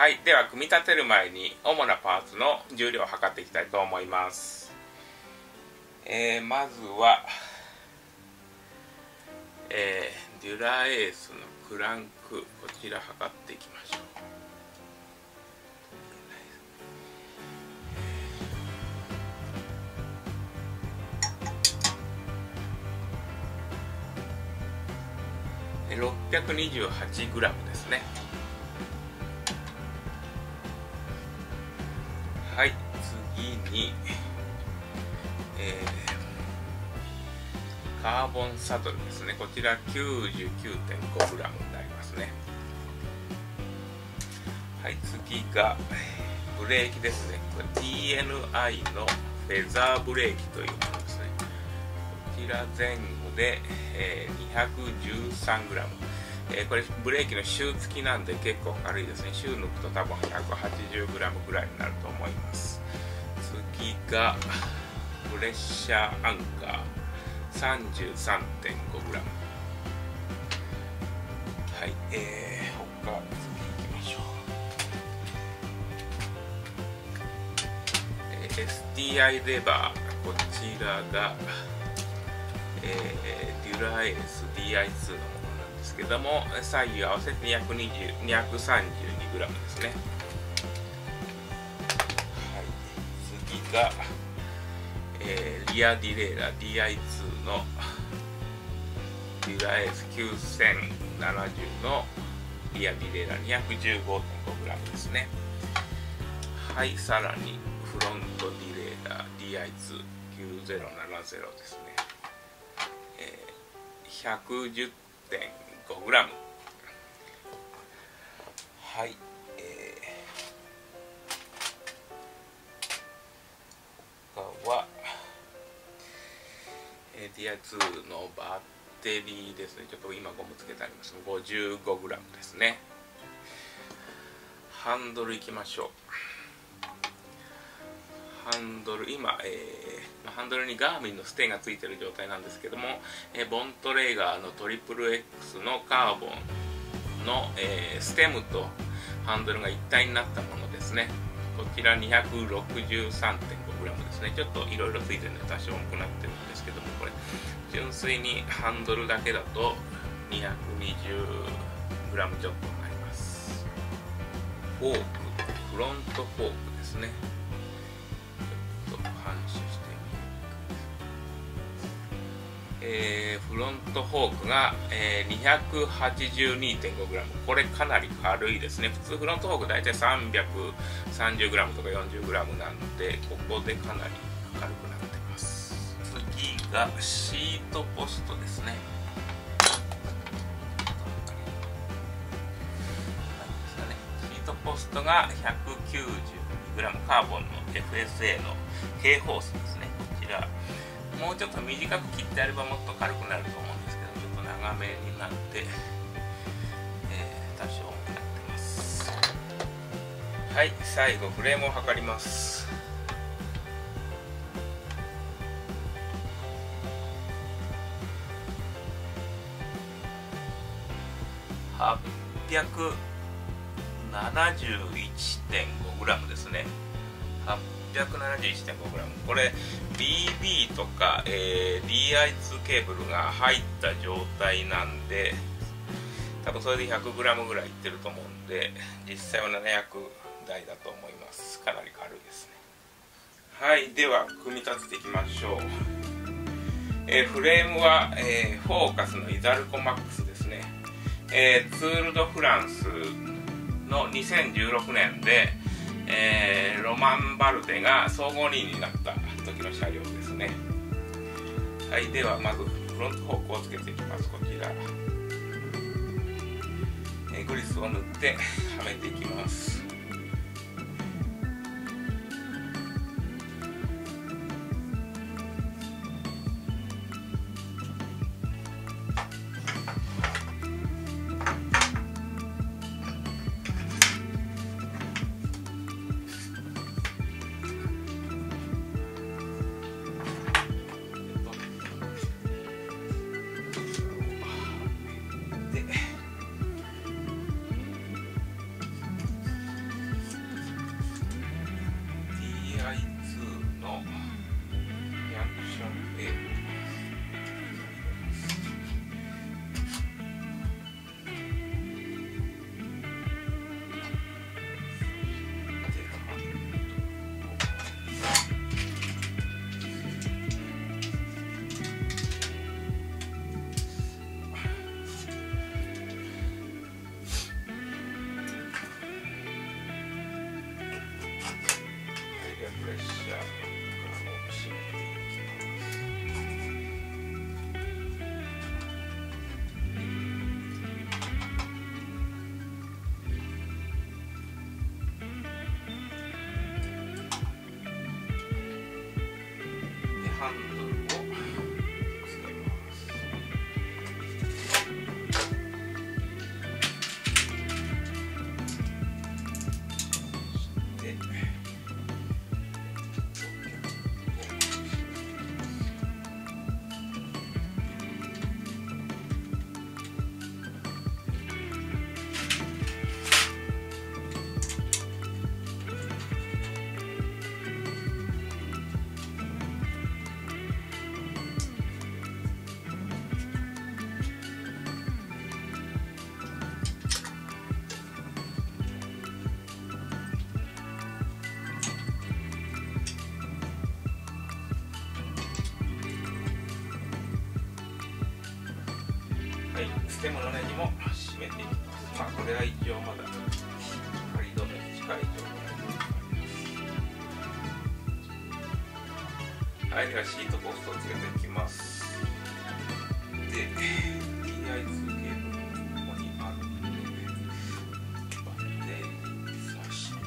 はい、では組み立てる前に主なパーツの重量を測っていきたいと思います。まずは、デュラエースのクランク、こちら測っていきましょう。628g ですね。はい、次に、カーボンサドルですね。こちら 99.5g になりますね。はい、次がブレーキですね。これ TNI のフェザーブレーキというものですね。こちら前後で、213g。これブレーキのシュー付きなんで結構軽いですね。シュー抜くと多分 180g ぐらいになると思います。次がプレッシャーアンカー 33.5g。 はい、他次行きましょう。STI レバー、こちらが、デュラエース DI2 のものですけども、左右合わせて232g ですね。はい、次が、リアディレイラー DI2 のデュラエース9070のリアディレイラー 215.5g ですね。はい、さらにフロントディレイラー DI29070 ですね。110.5g。 はい、他は、DI2 のバッテリーですね。ちょっと今ゴムつけてあります。 55g ですね。ハンドルいきましょう。ハンドル、今、ハンドルにガーミンのステンがついている状態なんですけども、ボントレーガーの XXX のカーボンの、ステムとハンドルが一体になったものですね。こちら 263.5g ですね。ちょっといろいろついてるので多少重くなってるんですけども、これ純粋にハンドルだけだと 220g ちょっとになります。フォーク、フロントフォークですね。反射してみる。フロントフォークが、282.5g。 これかなり軽いですね。普通フロントフォーク大体 330g とか 40g なんで、ここでかなり軽くなってます。次がシートポストですね。シートポストが 192g、 カーボンの FSA の軽ホースですね。こちらもうちょっと短く切ってあればもっと軽くなると思うんですけど、ちょっと長めになって、多少重くなってます。はい、最後フレームを測ります。871.5g ですね。871.5g。 これ BB とか、DI2 ケーブルが入った状態なんで、多分それで 100g ぐらいいってると思うんで、実際は700台だと思います。かなり軽いですね。はい、では組み立てていきましょう。フレームは、フォーカスのイザルコマックスですね。ツール・ド・フランスの2016年で、ロマン・バルデが総合2位になった時の車両ですね。はい、ではまずフロントフォークをつけていきます。こちら、グリスを塗ってはめていきます。 プレッシャーを締めていきます。で、ハンドルをつけます。はい、ステムのネジも締めていきます。まあ、これは一応まだ仮止めに近い状態でございます。はい、ではシートポストをつけていきます。で、DI2 ケーブルここにあって、バッテリー挿して、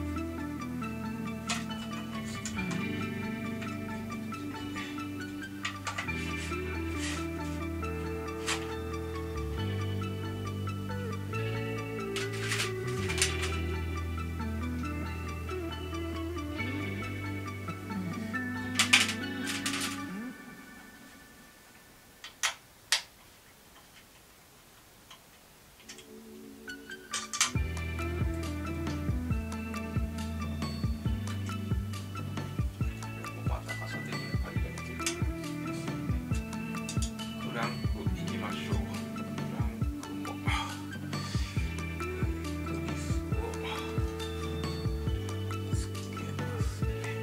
クランクいきましょう。クランクもグリスをつけますね。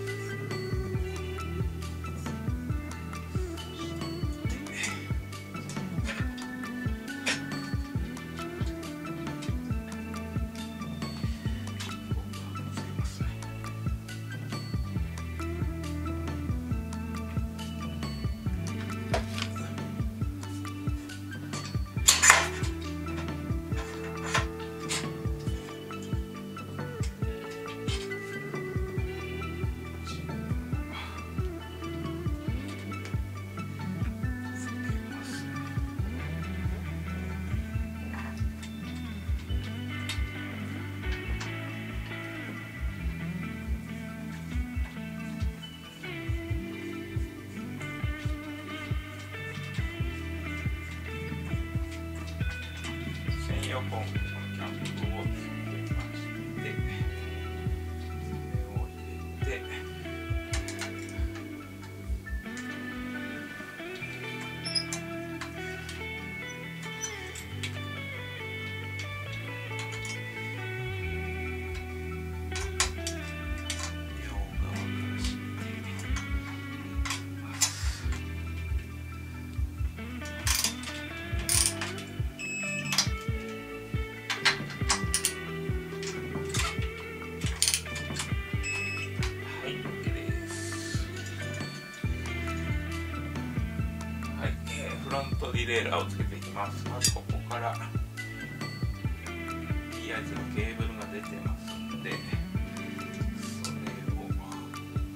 専用ポンプのキャップをつけまして、それを入れて、両側から締めていきます。フロントディレイラーをつけていきます。まずここから DI2 のケーブルが出てますので、それをフロン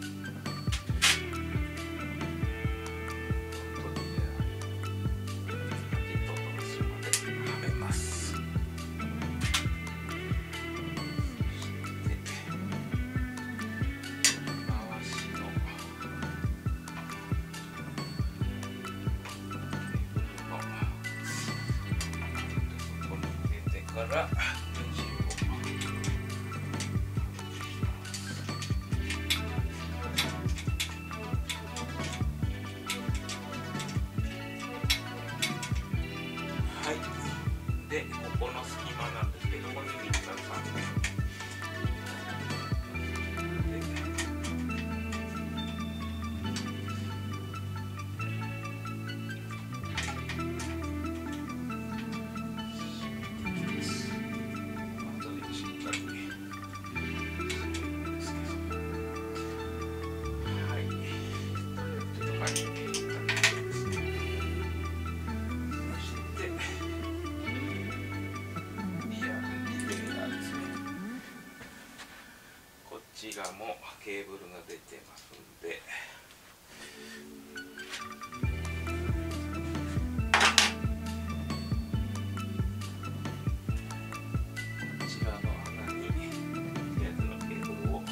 トディレイラーにパキッと音がするまではめます。からネジをはい。で、ここの隙間なんですけど、ここに3つ3本。でちらもケーブルが出てますんで、こちらの穴にリアイツのケーブルを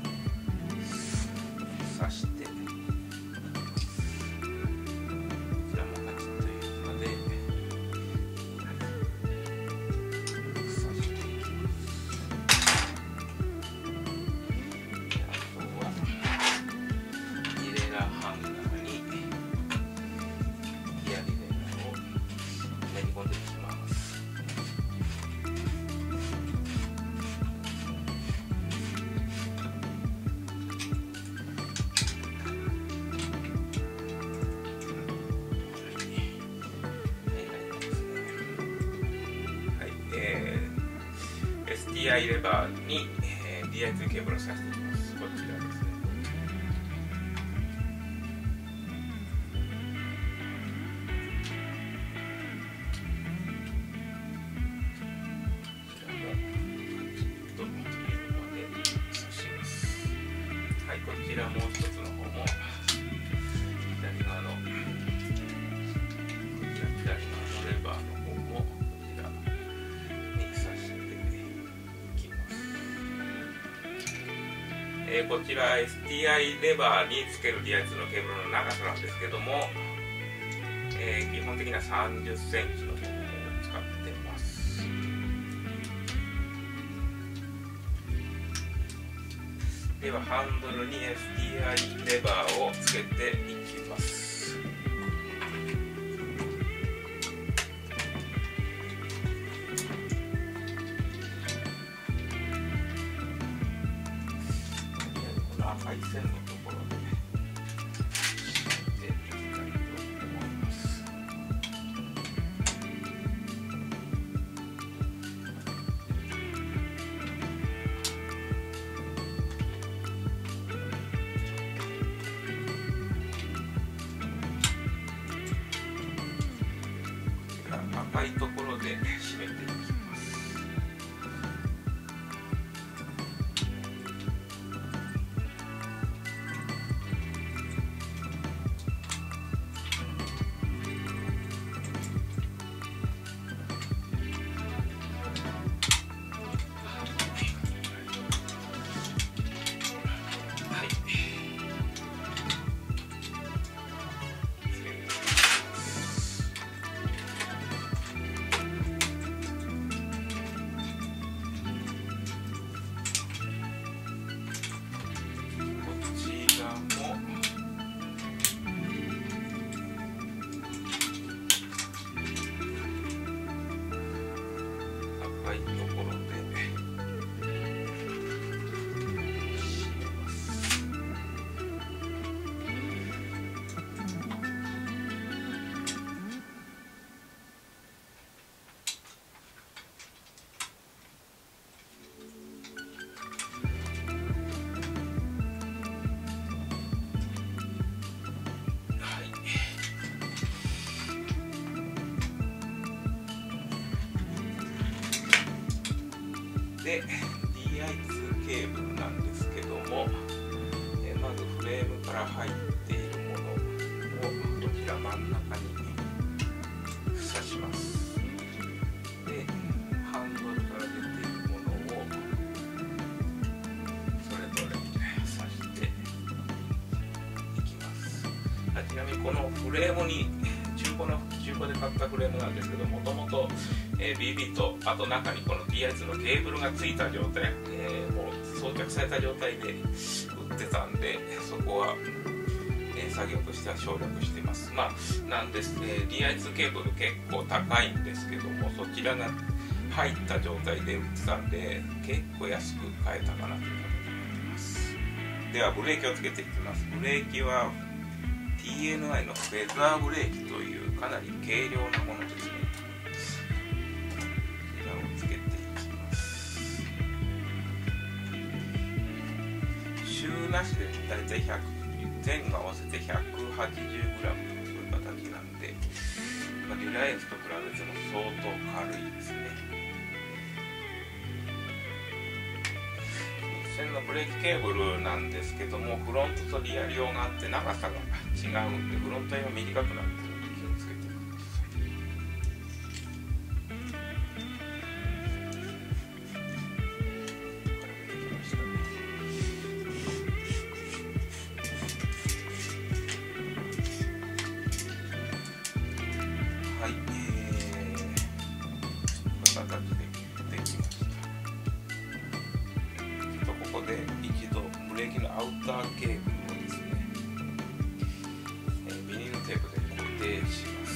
挿して、こちらもカチッというまで挿していきます。あとはリレーハンガーにギアリレーをめり込んでいきます。STI レバーに、DI2 ケーブルを挿していきます。こちらですね。こちらもカチッというまで挿します。はい、こちらもう一つの方も左側のこちら左側のレバーの方もこちらに挿していきます。こちら STI レバーにつける DI2 のケーブルの長さなんですけども、基本的には30センチのものを使ってます。ではハンドルに STI レバーをつけていきます。赤い線のところで締めていきたいと思います。赤いところで締めていきます。赤いところで締めます。で DI2 ケーブルなんですけども、まずフレームから入っているものをこちら真ん中に挿します。でハンドルから出ているものをそれぞれ挿していきます。ちなみにこのフレームに中古で買ったフレームなんですけど、もともと BB とあと中にこの DI2 のケーブルがついた状態、もう装着された状態で売ってたんで、そこは、作業としては省略しています。まあなんです、DI2 ケーブル結構高いんですけども、そちらが入った状態で売ってたんで結構安く買えたかなという形になります。ではブレーキをつけていきます。ブレーキは TNI のフェザーブレーキというかなり軽量なものですね。こちらをつけていきます。シューなしでだいたい100前後合わせて 180g とかそういう形なんで、リライズと比べても相当軽いですね。線のブレーキケーブルなんですけども、フロントとリア両があって長さが違うんで、フロント用短くなってるので気をつけてください。これもできましたね。はい、こんな感じでできました。ここで一度ブレーキのアウターケーブルをですね、ビニールテープで固定します。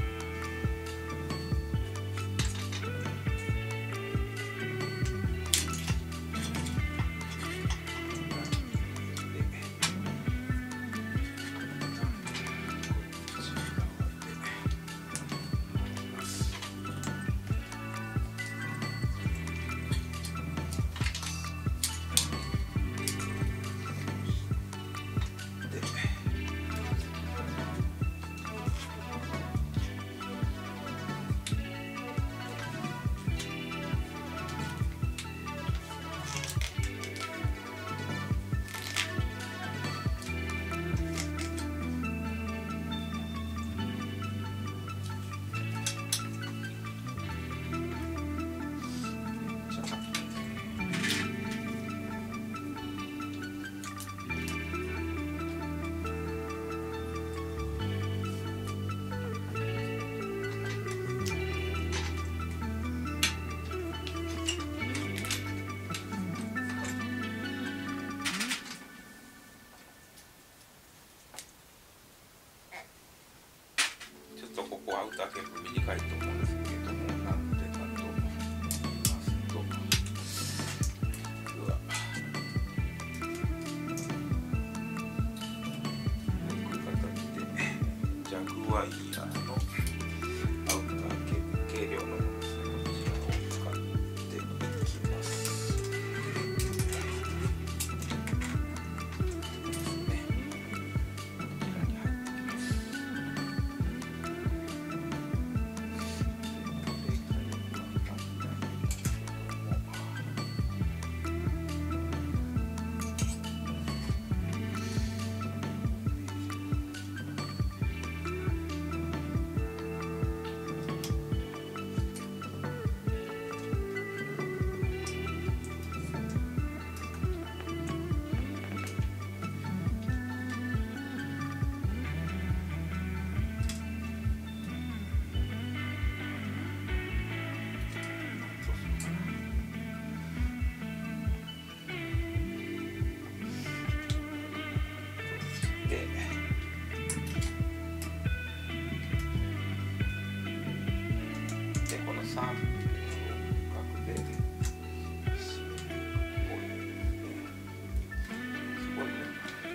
ここアウターケーブル短いと思うんですけども、なんでかと言いますと、こういう形でジャグワイヤーのアウターケーブル軽量のものですね、こちらを使っていきます。でこの3角で締めるすごいね。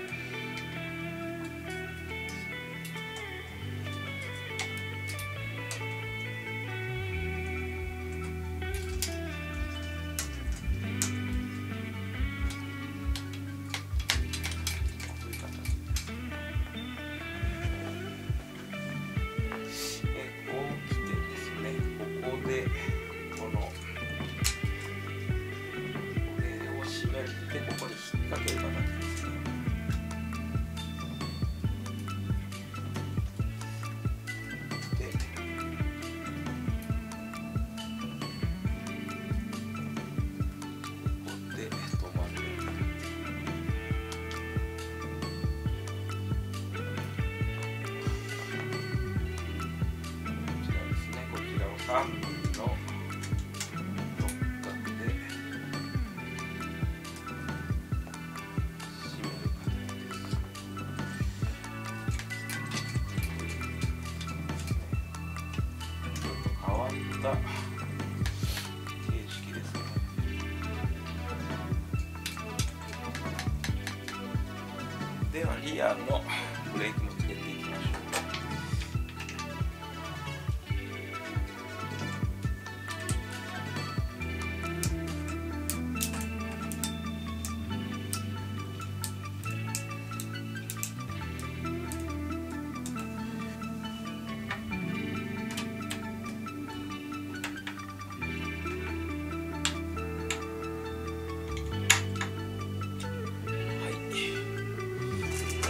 でこのこれを締めてここに引っ掛ける形ですね。でここで止まる。こちらですね。こちらを3分の六角で締める形です。ちょっと変わった形式ですね。ではリアのブレーキもつけていきましょう。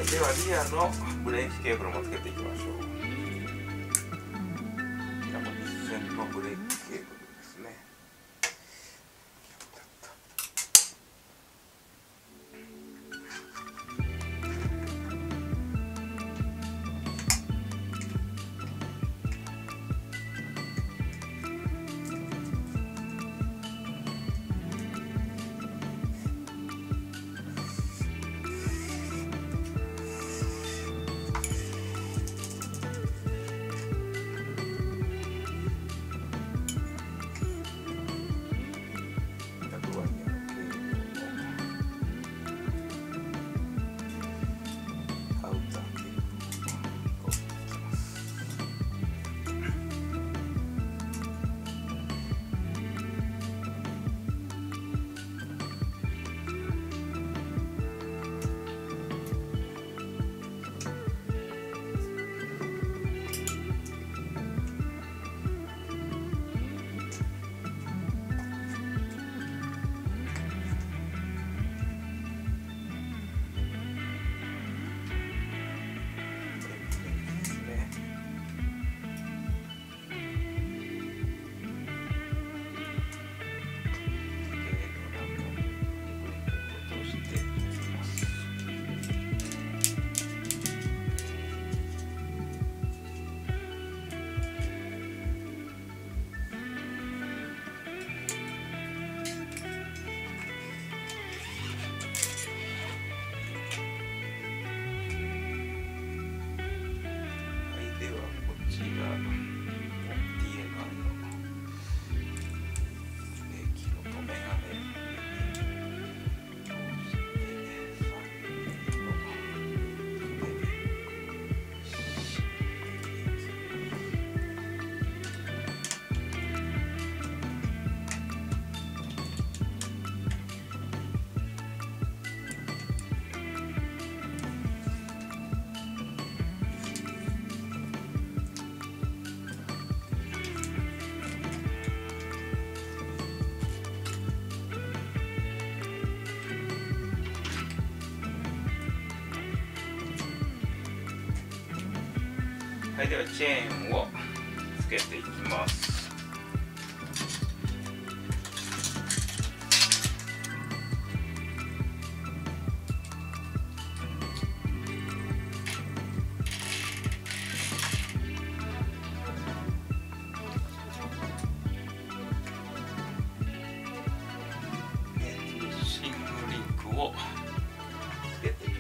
ではリアのブレーキケーブルもつけていきましょう。こちらも実線のブレーキケーブルですね。はい、ではチェーンをつけていきます。シングルリンクをつけていきます。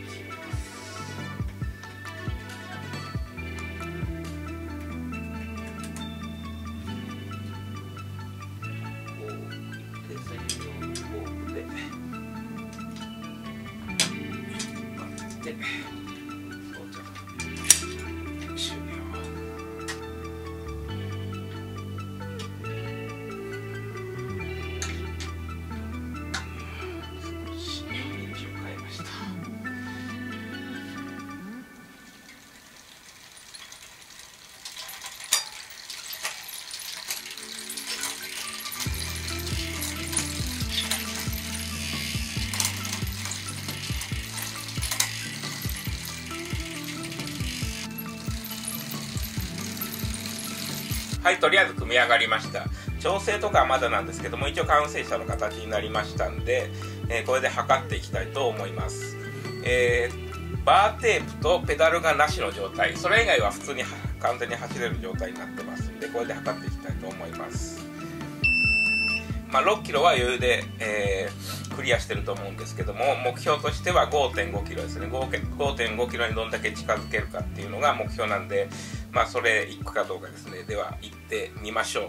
はい、とりあえず組み上がりました。調整とかはまだなんですけども、一応完成車の形になりましたんで、これで測っていきたいと思います。バーテープとペダルがなしの状態、それ以外は普通に完全に走れる状態になってますんで、これで測っていきたいと思います。6キロは余裕で、クリアしてると思うんですけども、目標としては 5.5 キロですね。 5.5 キロにどんだけ近づけるかっていうのが目標なんで、それいくかどうかですね。では行ってみましょう。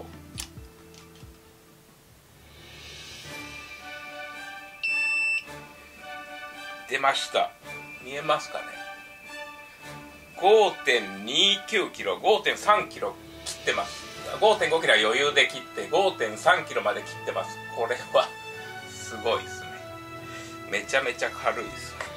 出ました。見えますかね。 5.29 キロ、 5.3 キロ切ってます。 5.5 キロは余裕で切って 5.3 キロまで切ってます。これはすごいですね。めちゃめちゃ軽いですね。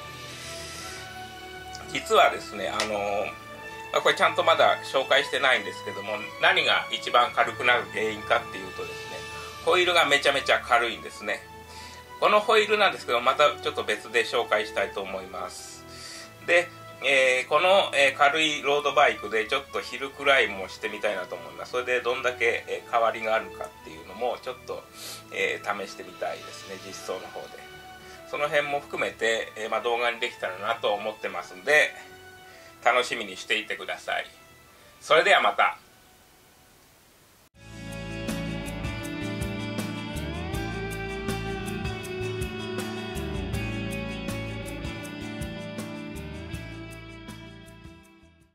実はですね、これちゃんとまだ紹介してないんですけども、何が一番軽くなる原因かっていうとですね、ホイールがめちゃめちゃ軽いんですね。このホイールなんですけど、またちょっと別で紹介したいと思います。で、 この、軽いロードバイクでちょっとヒルクライムもしてみたいなと思います。それでどんだけ、変わりがあるかっていうのもちょっと、試してみたいですね、実装の方で。その辺も含めて、動画にできたらなと思ってますんで、楽しみにしていてください。それではまた。